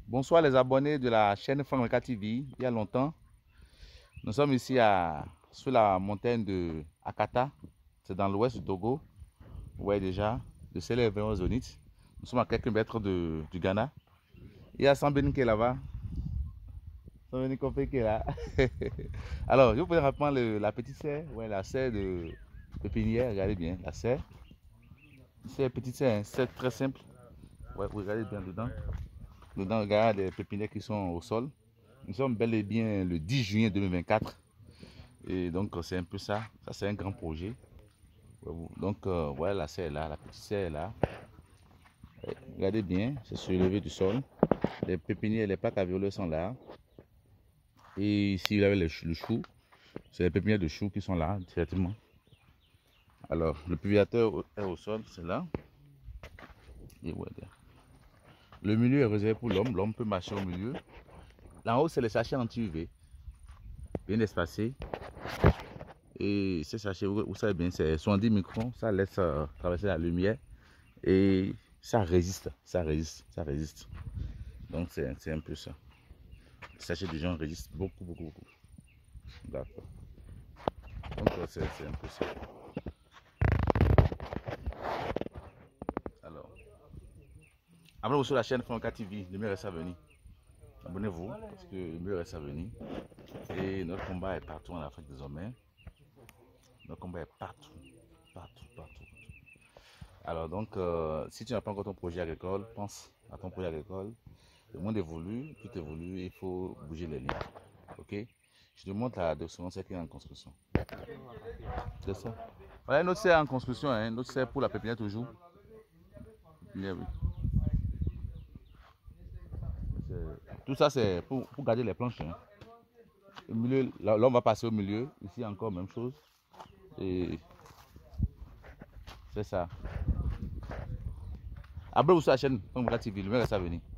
Bonsoir les abonnés de la chaîne Frank TV. Il y a longtemps, nous sommes ici sur la montagne de Akata. C'est dans l'ouest du Togo. Vous voyez déjà, le ciel est vraiment zénith. Nous sommes à quelques mètres du Ghana. Il y a Sambeni qui est là-bas. Sambeni Kopé qui est là. Alors, je vous présente rapidement la petite serre. Ouais, la serre de pépinière. Regardez bien, la serre. C'est petite serre, c'est très simple. Ouais, vous regardez bien dedans. Dedans, regardez les pépinières qui sont au sol. Nous sommes bel et bien le 10 juillet 2024. Et donc, c'est un peu ça. Ça, c'est un grand projet. Donc, voilà, la serre est là, la petite serre est là. Et regardez bien, c'est sur le levé du sol. Les pépinières, les plaques à violet sont là. Et ici, vous avez le chou. C'est les pépinières de choux qui sont là, directement. Alors, le pulvérisateur est au sol, c'est là. Et voilà. Le milieu est réservé pour l'homme. L'homme peut marcher au milieu. Là haut, c'est les sachets anti-UV. Bien espacés. Et ces sachets, vous savez bien, c'est 70 microns. Ça laisse traverser la lumière. Et ça résiste. Ça résiste. Ça résiste. Donc, c'est un peu ça. Les sachets de gens résistent beaucoup, beaucoup, beaucoup. D'accord. Donc, c'est un peu ça. Alors, abonnez-vous sur la chaîne Frank TV. Le meilleur reste à venir. Abonnez-vous parce que le meilleur reste à venir. Et notre combat est partout en Afrique désormais. Notre combat est partout. Partout, partout. Alors donc, si tu n'as pas encore ton projet agricole, pense à ton projet agricole. Le monde évolue, tout évolue, il faut bouger les lignes. Ok? Je te montre la direction, c'est qui est en construction. C'est ça. Voilà, notre serre en construction, hein, notre serre pour la pépinière toujours. Pépinière, oui. Tout ça, c'est pour garder les planches. Hein. Au milieu, là, on va passer au milieu. Ici, encore même chose. Et c'est ça. Abonnez-vous sur la chaîne Frank TV, le meilleur reste à venir.